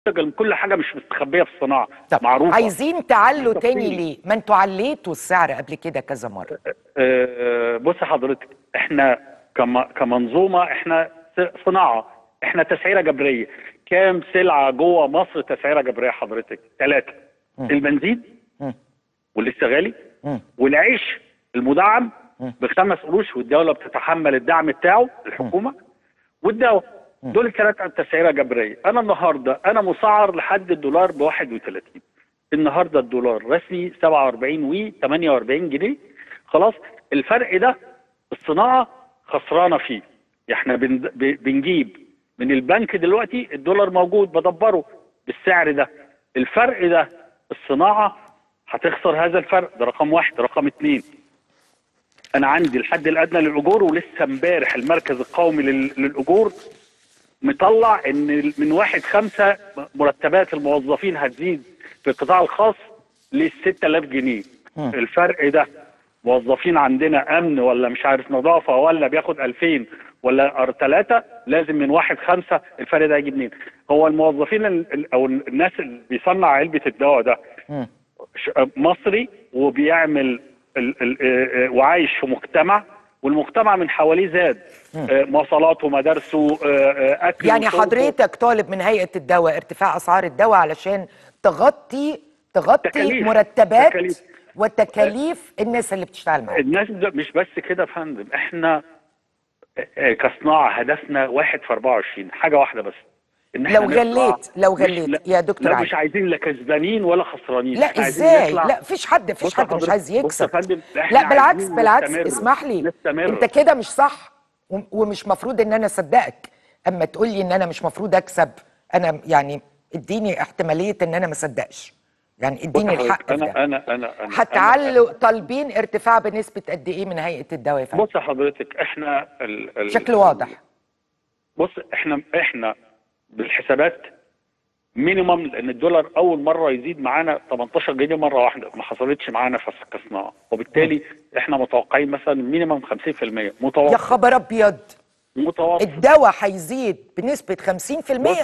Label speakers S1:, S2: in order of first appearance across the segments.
S1: كل حاجه مش مستخبيه في الصناعه،
S2: طب
S1: معروفه.
S2: عايزين تعلوا تاني ليه؟ ما انتوا عليتوا السعر قبل كده كذا مره.
S1: بص حضرتك، احنا كمنظومه، احنا صناعه، احنا تسعيره جبريه. كام سلعه جوه مصر تسعيره جبريه حضرتك؟ 3: البنزين ولسه غالي، والعيش المدعم ب5 قروش والدوله بتتحمل الدعم بتاعه الحكومه، والدواء. دول ال3 تسعيره جبريه. انا النهارده انا مسعر لحد الدولار ب 31. النهارده الدولار رسمي 47 و 48 جنيه. خلاص، الفرق ده الصناعه خسرانه فيه. احنا بنجيب من البنك دلوقتي الدولار موجود بدبره بالسعر ده. الفرق ده الصناعه هتخسر هذا الفرق. ده رقم 1. رقم 2، انا عندي الحد الادنى للاجور، ولسه امبارح المركز القومي للاجور مطلع ان من 1/5 مرتبات الموظفين هتزيد في القطاع الخاص ل 6000 جنيه. الفرق ده موظفين عندنا امن ولا مش عارف نظافه ولا بياخد 2000 ولا 3، لازم من 1/5 الفرق ده يجي منين؟ هو الموظفين او الناس اللي بيصنع علبه الدواء ده مصري وبيعمل وعايش في مجتمع، والمجتمع من حواليه زاد مواصلاته ومدارسه اكل.
S2: يعني حضرتك طالب من هيئه الدواء ارتفاع اسعار الدواء علشان تغطي مرتبات وتكاليف الناس اللي بتشتغل معاك.
S1: الناس ده مش بس كده يا فندم، احنا كصناعه هدفنا 1 في 24 حاجه واحده بس، ان احنا
S2: لو غليت يا دكتور علي،
S1: مش عايزين لا كسبانين ولا خسرانين.
S2: لا ازاي؟ لا مفيش حد مش عايز يكسب. لا بالعكس اسمح لي، انت كده مش صح، ومش مفروض ان انا اصدقك اما تقول لي ان انا مش مفروض اكسب. انا يعني اديني احتماليه ان انا ما اصدقش، يعني اديني الحق.
S1: انا
S2: هتعلوا طالبين ارتفاع بنسبه قد ايه من هيئه الدواء يا فندم؟
S1: بص حضرتك، احنا
S2: شكل واضح.
S1: بص احنا بالحسابات مينيمم، لان الدولار اول مره يزيد معانا 18 جنيه مره واحده، ما حصلتش معانا في كصناعه، وبالتالي احنا متوقعين مثلا مينيمم 50% متوقع.
S2: يا خبر ابيض،
S1: متوقع
S2: الدواء هيزيد بنسبه 50%؟
S1: بص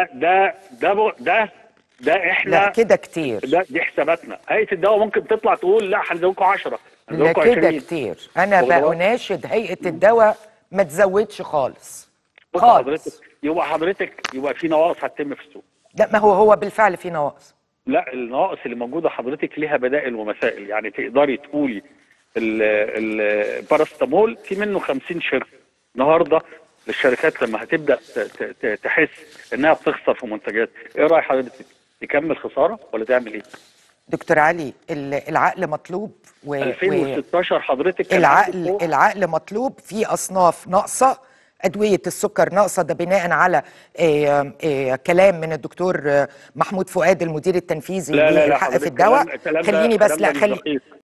S1: ده احنا
S2: لا كده كتير.
S1: دي حساباتنا. هيئه الدواء ممكن تطلع تقول لا هنزودكم 10،
S2: لا كده كتير. انا بناشد هيئه الدواء ما تزودش خالص خالص.
S1: يبقى في نواقص هتتم في السوق.
S2: لا ما هو بالفعل في نواقص.
S1: لا، النواقص اللي موجوده حضرتك ليها بدائل ومسائل. يعني تقدري تقولي الباراسيتامول في منه 50 شركه. النهارده الشركات لما هتبدا تحس انها بتخسر في منتجات، ايه راي حضرتك؟ تكمل خساره ولا تعمل ايه؟
S2: دكتور علي، العقل مطلوب
S1: 2016 حضرتك
S2: العقل مطلوب. في اصناف ناقصه، ادويه السكر ناقصه، ده بناء على كلام من الدكتور محمود فؤاد المدير التنفيذي للحق في الدواء. خليني بس